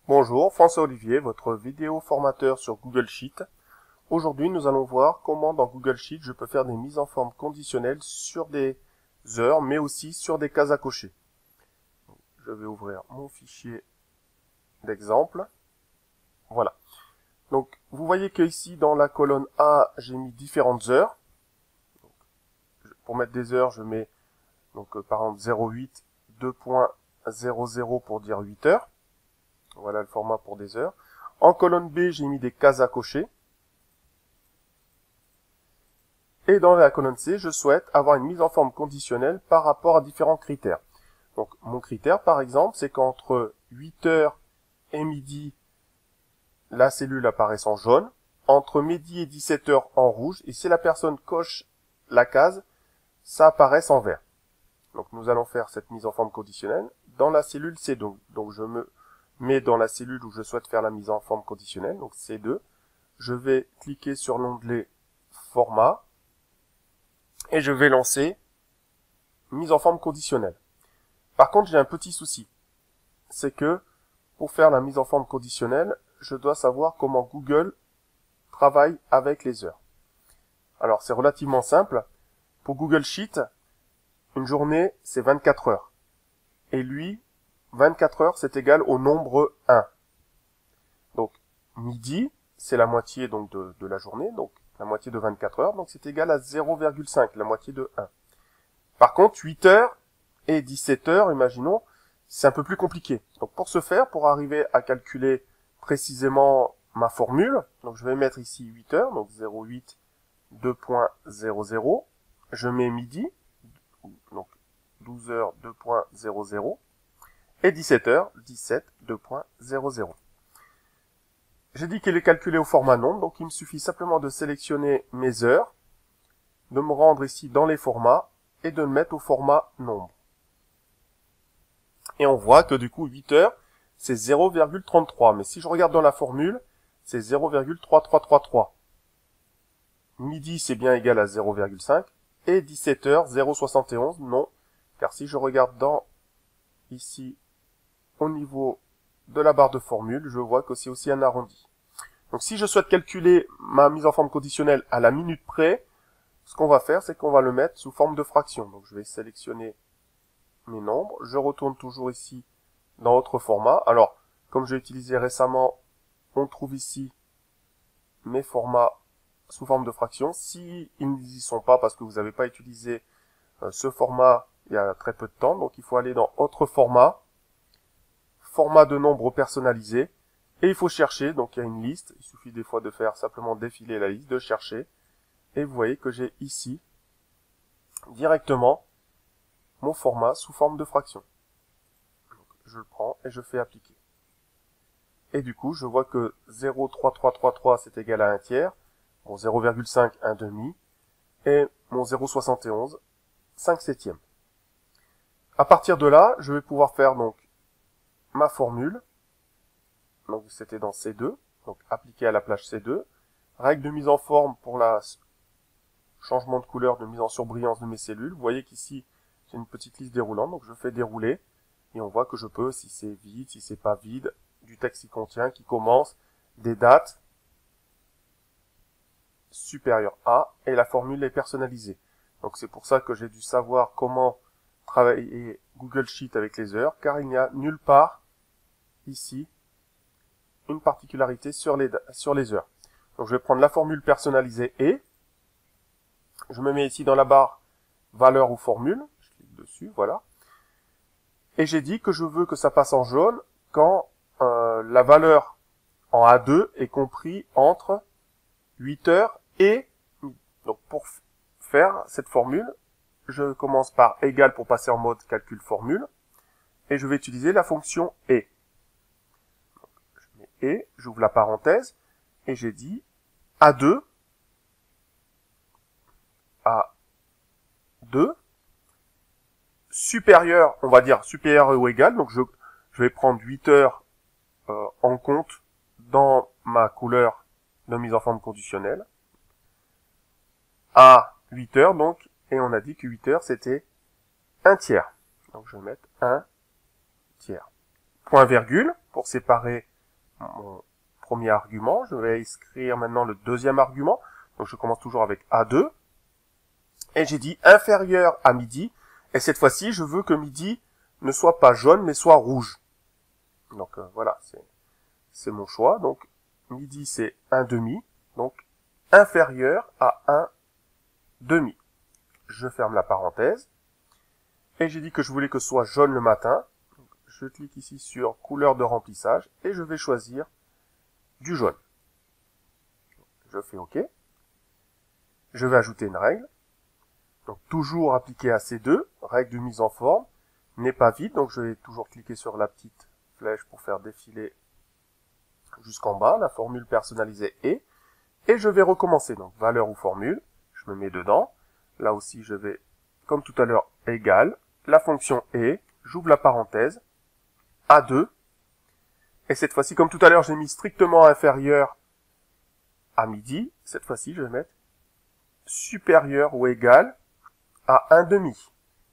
Bonjour, François Olivier, votre vidéo formateur sur Google Sheet. Aujourd'hui, nous allons voir comment dans Google Sheet, je peux faire des mises en forme conditionnelles sur des heures, mais aussi sur des cases à cocher. Je vais ouvrir mon fichier d'exemple. Voilà. Donc, vous voyez que ici, dans la colonne A, j'ai mis différentes heures. Pour mettre des heures, je mets, par exemple, 08, 2.00 pour dire 8 heures. Voilà le format pour des heures. En colonne B, j'ai mis des cases à cocher. Et dans la colonne C, je souhaite avoir une mise en forme conditionnelle par rapport à différents critères. Donc, mon critère, par exemple, c'est qu'entre 8 heures et midi, la cellule apparaisse en jaune. Entre midi et 17 heures en rouge. Et si la personne coche la case, ça apparaisse en vert. Donc, nous allons faire cette mise en forme conditionnelle dans la cellule C2. Donc, je me mets dans la cellule où je souhaite faire la mise en forme conditionnelle, donc C2. Je vais cliquer sur l'onglet Format et je vais lancer mise en forme conditionnelle. Par contre, j'ai un petit souci. C'est que pour faire la mise en forme conditionnelle, je dois savoir comment Google travaille avec les heures. Alors, c'est relativement simple. Pour Google Sheet, une journée, c'est 24 heures. Et lui, 24 heures, c'est égal au nombre 1. Donc, midi, c'est la moitié donc de la journée, donc la moitié de 24 heures, donc c'est égal à 0,5, la moitié de 1. Par contre, 8 heures et 17 heures, imaginons, c'est un peu plus compliqué. Donc, pour ce faire, pour arriver à calculer précisément ma formule, donc je vais mettre ici 8 heures, donc 0,8, 2.00, je mets midi, donc 12 heures, 2.00, et 17h, 17, 2.00. J'ai dit qu'il est calculé au format nombre, donc il me suffit simplement de sélectionner mes heures, de me rendre ici dans les formats, et de le mettre au format nombre. Et on voit que du coup 8 heures, c'est 0,33, mais si je regarde dans la formule, c'est 0,3333. Midi, c'est bien égal à 0,5, et 17 heures, 0,71, non, car si je regarde ici, au niveau de la barre de formule, je vois que c'est aussi un arrondi. Donc si je souhaite calculer ma mise en forme conditionnelle à la minute près, ce qu'on va faire, c'est qu'on va le mettre sous forme de fraction. Donc je vais sélectionner mes nombres. Je retourne toujours ici dans autre format. Alors, comme j'ai utilisé récemment, on trouve ici mes formats sous forme de fraction. Si ils n'y sont pas parce que vous n'avez pas utilisé ce format il y a très peu de temps, donc il faut aller dans autre format, format de nombre personnalisé, et il faut chercher, donc il y a une liste, il suffit des fois de faire simplement défiler la liste, de chercher, et vous voyez que j'ai ici, directement, mon format sous forme de fraction. Donc, je le prends et je fais appliquer. Et du coup, je vois que 0,3333 c'est égal à 1 tiers, mon 0,5 1 demi, et mon 0,71 5 septièmes. À partir de là, je vais pouvoir faire donc ma formule. Donc c'était dans C2, donc appliqué à la plage C2. Règle de mise en forme pour la changement de couleur, de mise en surbrillance de mes cellules. Vous voyez qu'ici, j'ai une petite liste déroulante, donc je fais dérouler. Et on voit que je peux, si c'est vide, si c'est pas vide, du texte qui contient, qui commence, des dates supérieures à, et la formule est personnalisée. Donc c'est pour ça que j'ai dû savoir comment travailler Google Sheet avec les heures, car il n'y a nulle part, ici, une particularité sur les heures. Donc je vais prendre la formule personnalisée et je me mets ici dans la barre valeur ou formule, je clique dessus, voilà. Et j'ai dit que je veux que ça passe en jaune quand la valeur en A2 est compris entre 8 heures et midi. Donc pour faire cette formule, je commence par égal pour passer en mode calcul formule et je vais utiliser la fonction et. Et j'ouvre la parenthèse, et j'ai dit A2, supérieur, on va dire supérieur ou égal, donc je vais prendre 8 heures en compte dans ma couleur de mise en forme conditionnelle, à 8 heures donc, et on a dit que 8 heures c'était 1 tiers. Donc je vais mettre 1 tiers. Point virgule, pour séparer mon premier argument. Je vais écrire maintenant le deuxième argument. Donc je commence toujours avec A2. Et j'ai dit inférieur à midi. Et cette fois-ci, je veux que midi ne soit pas jaune, mais soit rouge. Donc voilà, c'est mon choix. Donc midi, c'est 1,5. Donc inférieur à 1,5. Je ferme la parenthèse. Et j'ai dit que je voulais que ce soit jaune le matin. Donc, je clique ici sur couleur de remplissage et je vais choisir du jaune. Je fais OK. Je vais ajouter une règle. Donc toujours appliquer à C2, règle de mise en forme, n'est pas vide, donc je vais toujours cliquer sur la petite flèche pour faire défiler jusqu'en bas, la formule personnalisée est, et je vais recommencer, donc valeur ou formule, je me mets dedans, là aussi je vais, comme tout à l'heure, égal, la fonction est, j'ouvre la parenthèse, A2, et cette fois-ci, comme tout à l'heure, j'ai mis strictement inférieur à midi, cette fois-ci je vais mettre supérieur ou égal à 1,5.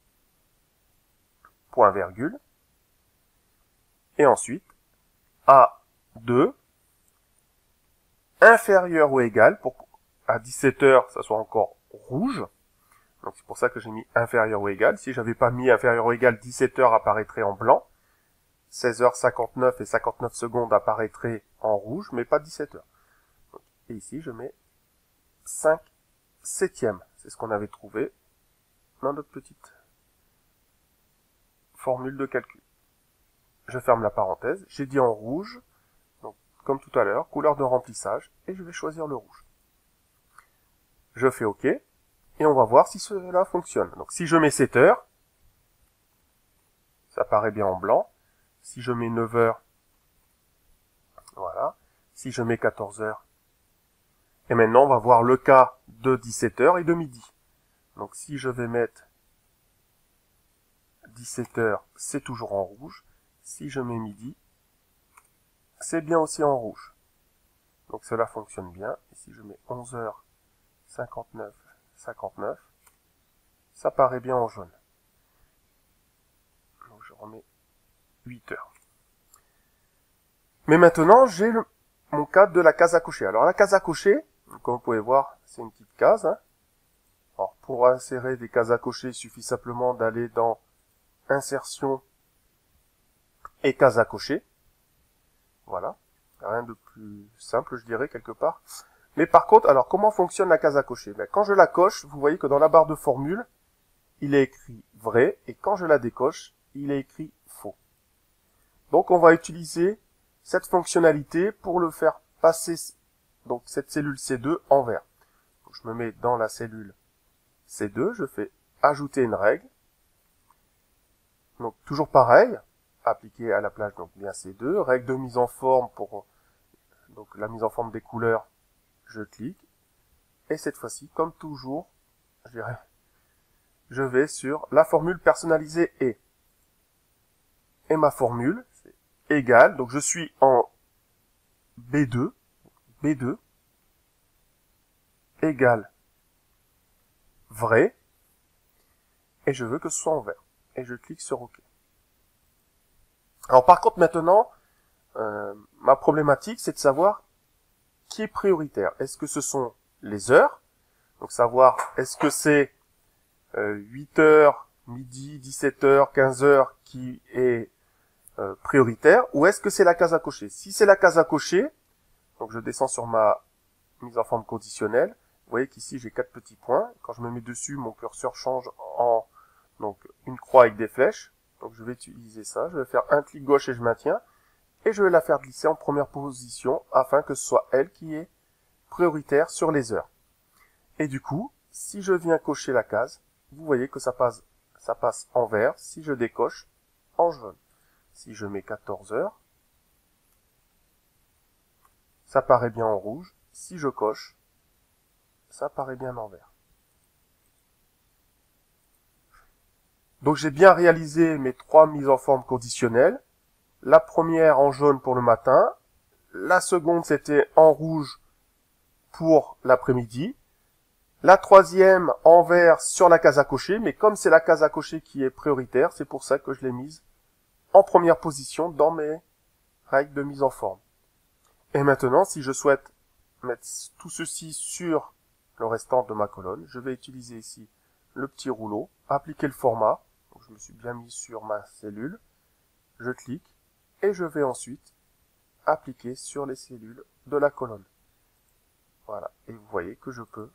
Point virgule. Et ensuite, A2 inférieur ou égal, pour à 17h, ça soit encore rouge. Donc c'est pour ça que j'ai mis inférieur ou égal. Si j'avais pas mis inférieur ou égal, 17h apparaîtrait en blanc. 16h59 et 59 secondes apparaîtraient en rouge, mais pas 17h. Et ici, je mets 5 septièmes. C'est ce qu'on avait trouvé dans notre petite formule de calcul. Je ferme la parenthèse, j'ai dit en rouge, donc comme tout à l'heure, couleur de remplissage, et je vais choisir le rouge. Je fais OK, et on va voir si cela fonctionne. Donc si je mets 7 heures, ça paraît bien en blanc. Si je mets 9 heures, voilà. Si je mets 14 heures, et maintenant on va voir le cas de 17 heures et de midi. Donc si je vais mettre 17 heures, c'est toujours en rouge. Si je mets midi, c'est bien aussi en rouge. Donc cela fonctionne bien. Et si je mets 11h59, 59, ça paraît bien en jaune. Donc je remets 8 heures. Mais maintenant, j'ai mon cadre de la case à cocher. Alors la case à cocher, comme vous pouvez voir, c'est une petite case. Alors pour insérer des cases à cocher, il suffit simplement d'aller dans Insertion et case à cocher. Voilà. Rien de plus simple, je dirais, quelque part. Mais par contre, alors comment fonctionne la case à cocher? Quand je la coche, vous voyez que dans la barre de formule, il est écrit vrai, et quand je la décoche, il est écrit faux. Donc on va utiliser cette fonctionnalité pour le faire passer, donc cette cellule C2 en vert. Donc, je me mets dans la cellule C2, je fais ajouter une règle. Donc toujours pareil, appliqué à la plage, donc bien C2, règle de mise en forme pour donc la mise en forme des couleurs, je clique, et cette fois-ci, comme toujours, je vais sur la formule personnalisée et ma formule, c'est égal, donc je suis en B2, égale vrai, et je veux que ce soit en vert. Et je clique sur OK. Alors par contre maintenant, ma problématique c'est de savoir qui est prioritaire. Est-ce que ce sont les heures? Donc savoir est-ce que c'est 8 heures, midi, 17 heures, 15 heures qui est prioritaire, ou est-ce que c'est la case à cocher? Si c'est la case à cocher, donc je descends sur ma mise en forme conditionnelle, vous voyez qu'ici j'ai 4 petits points. Quand je me mets dessus, mon curseur change en donc une croix avec des flèches. Donc je vais utiliser ça, je vais faire un clic gauche et je maintiens, et je vais la faire glisser en première position afin que ce soit elle qui est prioritaire sur les heures. Et du coup, si je viens cocher la case, vous voyez que ça passe en vert. Si je décoche, en jaune. Si je mets 14 heures, ça paraît bien en rouge. Si je coche, ça paraît bien en vert. Donc j'ai bien réalisé mes 3 mises en forme conditionnelles. La première en jaune pour le matin. La seconde c'était en rouge pour l'après-midi. La troisième en vert sur la case à cocher. Mais comme c'est la case à cocher qui est prioritaire, c'est pour ça que je l'ai mise en première position dans mes règles de mise en forme. Et maintenant, si je souhaite mettre tout ceci sur le restant de ma colonne, je vais utiliser ici le petit rouleau, appliquer le format. Donc, je me suis bien mis sur ma cellule. Je clique et je vais ensuite appliquer sur les cellules de la colonne. Voilà. Et vous voyez que je peux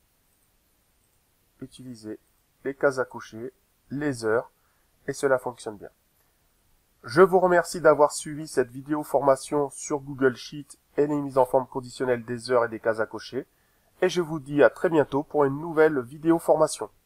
utiliser les cases à cocher, les heures, et cela fonctionne bien. Je vous remercie d'avoir suivi cette vidéo formation sur Google Sheet et les mises en forme conditionnelles des heures et des cases à cocher. Et je vous dis à très bientôt pour une nouvelle vidéo formation.